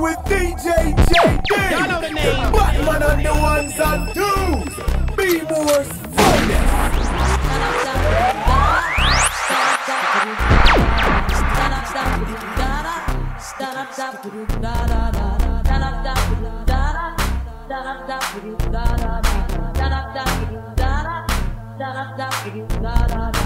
with DJ JD. Y'all know the name. Batman on the ones and twos. Be more finest. Da da da